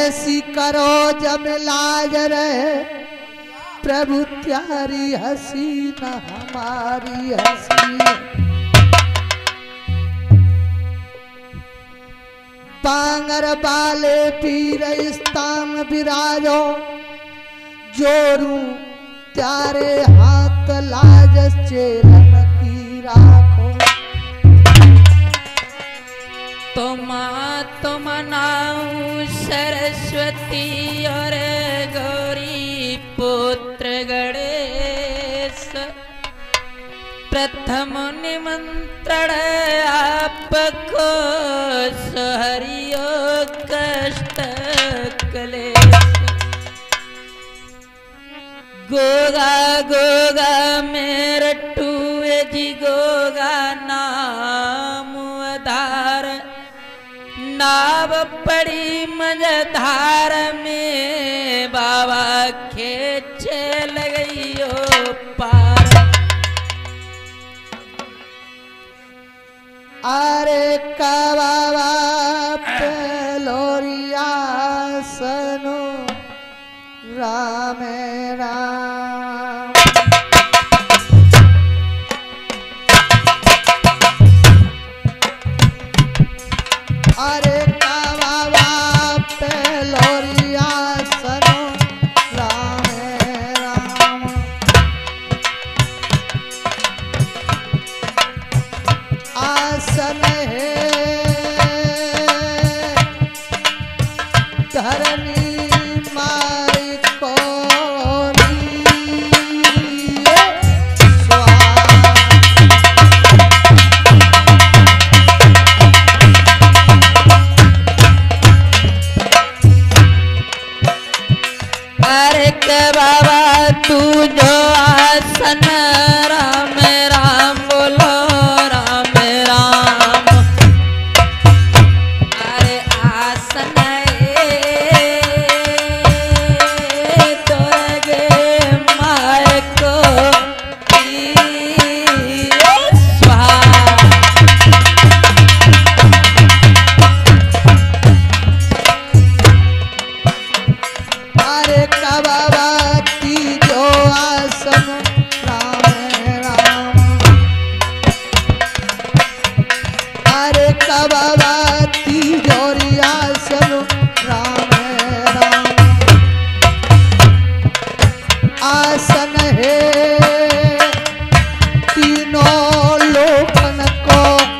ऐसी करो जब लाज रहे प्रभु त्यारी हंसी न हमारी हंसी। पांगर बाले पीर स्थान विराजो जोरू त्यारे हाथ लाज चेलन की राखो। तुम नाऊ सरस्वती और गौरी पुत्र गणेश प्रथम निमंत्रण आपको सहरियो कष्ट क्लेश। गोगा गोगा मेरे टूए जी गोगा नाम आधार नाव पड़ी मझधार में बाबा खेचे लगइयो पार। अरे का बाबा पेलोरिया सनु राम राम। अरे का बाबा पेलोरिया सनु राम राम। आसन है धरनी माई को अरे के बाबा तू जो आसन राम राम बोलो राम राम। अरे आसन तोगे माय को अरे का बाबा ती जो आसन राम राम। अरे का बाबा ती जोरी आसन राम राम। आसन है तीनों लोकन को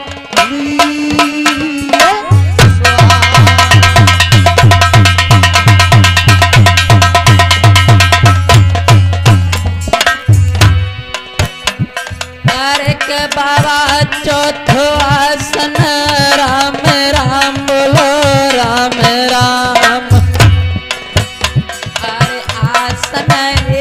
बाबा चौथो आसन राम राम बोलो राम राम। अरे आसन